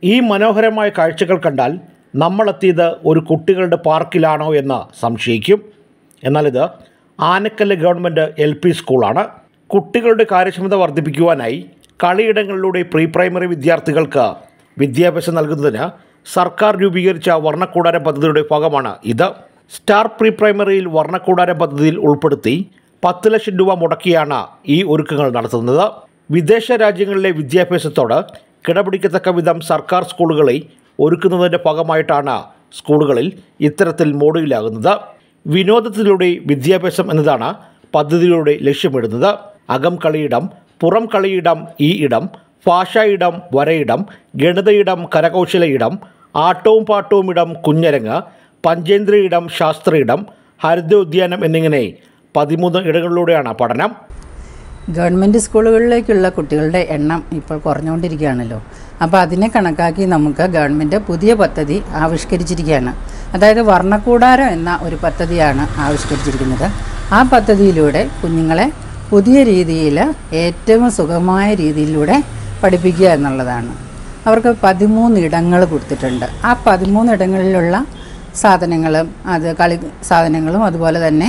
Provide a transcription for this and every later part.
ഈ മനോഹരമായ കാഴ്ചകൾ കണ്ടാൽ നമ്മളെത്തിയത് ഒരു കുട്ടികളുടെ പാർക്കിലാണോ എന്ന് സംശയിക്കും. എന്നാൽ ഇത് ആനക്കല്ല് ഗവൺമെൻറ് LP സ്കൂളാണ്. കുട്ടികളുടെ കാര്യക്ഷമത വർദ്ധിപ്പിക്കുവാനായി കളിയിടങ്ങളിലൂടെ പ്രീ പ്രൈമറി വിദ്യാർത്ഥികൾക്ക് വിദ്യാഭ്യാസം നൽകുന്നതിന് സർക്കാർ രൂപീകരിച്ച വർണ്ണക്കൂടാരം പദ്ധതിയുടെ ഭാഗമാണ് ഇത്. സ്റ്റാർ പ്രീ പ്രൈമറിയിൽ വർണ്ണക്കൂടാരം പദ്ധതിയിൽ ഉൾപ്പെടുത്തി 10 ലക്ഷം രൂപ മുടക്കിയാണ് ഈ ഒരുക്കങ്ങൾ നടത്തുന്നത്. വിദേശ രാജ്യങ്ങളിലെ വിദ്യാഭ്യാസത്തോട് കിടപിടിക്കത്തക്ക വിധം സർക്കാർ സ്കൂളുകളെ ഒരുക്കുന്നതിൻ്റെ ഭാഗമായിട്ടാണ് സ്കൂളുകളിൽ ഇത്തരത്തിൽ മോഡലാകുന്നത്. വിനോദത്തിലൂടെ വിദ്യാഭ്യാസം എന്നതാണ് പദ്ധതിയിലൂടെ ലക്ഷ്യമിടുന്നത്. അകം കളിയിടം, പുറം കളിയിടം, ഈ ഇടം, ഭാഷാ ഇടം, വരയിടം, ഗണിത ഇടം, കരകൗശല ഇടം, ആട്ടവും പാട്ടവും ഇടം, കുഞ്ഞരങ്ങ്, പഞ്ചേന്ദ്രിയ ഇടം, ശാസ്ത്ര ഇടം, ഹരിതോദ്യാനം എന്നിങ്ങനെ 13 ഇടങ്ങളിലൂടെയാണ് പഠനം. ഗവൺമെൻറ് സ്കൂളുകളിലേക്കുള്ള കുട്ടികളുടെ എണ്ണം ഇപ്പോൾ കുറഞ്ഞുകൊണ്ടിരിക്കുകയാണല്ലോ. അപ്പോൾ അതിനെ കണക്കാക്കി നമുക്ക് ഗവൺമെൻറ് പുതിയ പദ്ധതി ആവിഷ്കരിച്ചിരിക്കുകയാണ്. അതായത് വർണ്ണക്കൂടാരം എന്ന ഒരു പദ്ധതിയാണ് ആവിഷ്കരിച്ചിരിക്കുന്നത്. ആ പദ്ധതിയിലൂടെ കുഞ്ഞുങ്ങളെ പുതിയ രീതിയിൽ ഏറ്റവും സുഗമമായ രീതിയിലൂടെ പഠിപ്പിക്കുക എന്നുള്ളതാണ്. അവർക്ക് 13 ഇടങ്ങൾ കൊടുത്തിട്ടുണ്ട്. ആ 13 ഇടങ്ങളിലുള്ള സാധനങ്ങളും കളി സാധനങ്ങളും അതുപോലെ തന്നെ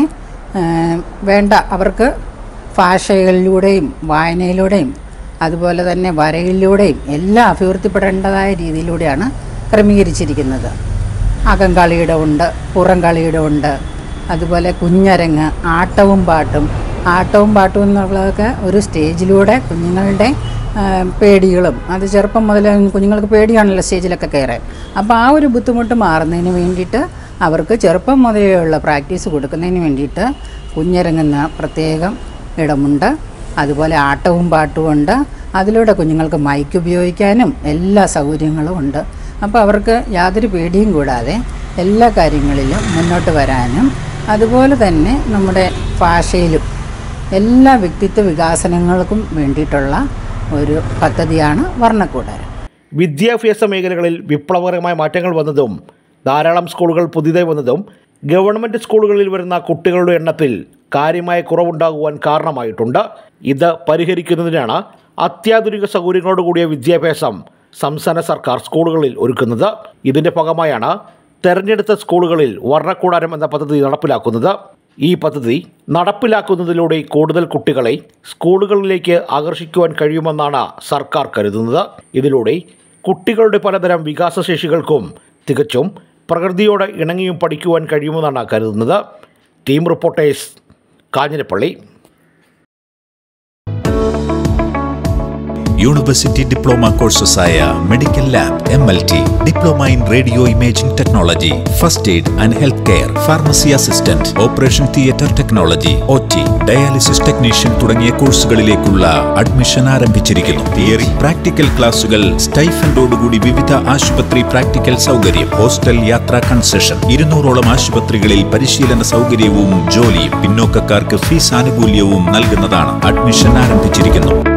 വേണ്ട അവർക്ക് ഭാഷകളിലൂടെയും വായനയിലൂടെയും അതുപോലെ തന്നെ വരയിലൂടെയും എല്ലാം അഭിവൃദ്ധിപ്പെടേണ്ടതായ രീതിയിലൂടെയാണ് ക്രമീകരിച്ചിരിക്കുന്നത്. അകം കളിയിടമുണ്ട്, പുറം കളിയിടമുണ്ട്, അതുപോലെ കുഞ്ഞരങ്ങ്, ആട്ടവും പാട്ടും എന്നുള്ളതൊക്കെ ഒരു സ്റ്റേജിലൂടെ കുഞ്ഞുങ്ങളുടെ പേടികളും അത് ചെറുപ്പം മുതൽ കുഞ്ഞുങ്ങൾക്ക് പേടിയാണല്ലോ സ്റ്റേജിലൊക്കെ കയറാൻ. അപ്പോൾ ആ ഒരു ബുദ്ധിമുട്ട് മാറുന്നതിന് വേണ്ടിയിട്ട് അവർക്ക് ചെറുപ്പം മുതലുള്ള പ്രാക്ടീസ് കൊടുക്കുന്നതിന് വേണ്ടിയിട്ട് കുഞ്ഞരങ്ങുന്ന പ്രത്യേകം ഇടമുണ്ട്. അതുപോലെ ആട്ടവും പാട്ടും ഉണ്ട്. അതിലൂടെ കുഞ്ഞുങ്ങൾക്ക് മൈക്ക് ഉപയോഗിക്കാനും എല്ലാ സൗകര്യങ്ങളും ഉണ്ട്. അപ്പോൾ അവർക്ക് യാതൊരു പേടിയും കൂടാതെ എല്ലാ കാര്യങ്ങളിലും മുന്നോട്ട് വരാനും അതുപോലെ തന്നെ നമ്മുടെ ഭാഷയിലും എല്ലാ വ്യക്തിത്വ വികാസനങ്ങൾക്കും വേണ്ടിയിട്ടുള്ള ഒരു പദ്ധതിയാണ് വർണ്ണക്കൂടാരം. വിദ്യാഭ്യാസ മേഖലകളിൽ വിപ്ലവകരമായ മാറ്റങ്ങൾ വന്നതും ധാരാളം സ്കൂളുകൾ പുതിയതായി വന്നതും ഗവൺമെൻറ് സ്കൂളുകളിൽ വരുന്ന കുട്ടികളുടെ എണ്ണത്തിൽ കാര്യമായ കുറവുണ്ടാകുവാൻ കാരണമായിട്ടുണ്ട്. ഇത് പരിഹരിക്കുന്നതിനാണ് അത്യാധുനിക സൗകര്യങ്ങളോടുകൂടിയ വിദ്യാഭ്യാസം സംസ്ഥാന സർക്കാർ സ്കൂളുകളിൽ ഒരുക്കുന്നത്. ഇതിൻ്റെ ഭാഗമായാണ് തെരഞ്ഞെടുത്ത സ്കൂളുകളിൽ വർണ്ണക്കൂടാരം എന്ന പദ്ധതി നടപ്പിലാക്കുന്നത്. ഈ പദ്ധതി നടപ്പിലാക്കുന്നതിലൂടെ കൂടുതൽ കുട്ടികളെ സ്കൂളുകളിലേക്ക് ആകർഷിക്കുവാൻ കഴിയുമെന്നാണ് സർക്കാർ കരുതുന്നത്. ഇതിലൂടെ കുട്ടികളുടെ പലതരം വികാസശേഷികൾക്കും തികച്ചും പ്രകൃതിയോട് ഇണങ്ങിയും പഠിക്കുവാൻ കഴിയുമെന്നാണ് കരുതുന്നത്. Team reporters, Kanjirappally. University diploma കോഴ്സസായ medical lab MLT, diploma in radio imaging technology, first aid and health care, pharmacy assistant, operation theatre technology, OT, dialysis technician തുടങ്ങിയ കോഴ്സുകളിലേക്കുള്ള അഡ്മിഷൻ ആരംഭിച്ചിരിക്കുന്നു. തിയറി പ്രാക്ടിക്കൽ ക്ലാസുകൾ സ്റ്റൈഫൻഡോടുകൂടി വിവിധ ആശുപത്രി പ്രാക്ടിക്കൽ സൗകര്യം, ഹോസ്റ്റൽ യാത്രാ കൺസെഷൻ, 200ഓളം ആശുപത്രികളിൽ പരിശീലന സൗകര്യവും ജോലിയും, പിന്നോക്കക്കാർക്ക് ഫീസ് ആനുകൂല്യവും നൽകുന്നതാണ്. അഡ്മിഷൻ ആരംഭിച്ചിരിക്കുന്നു.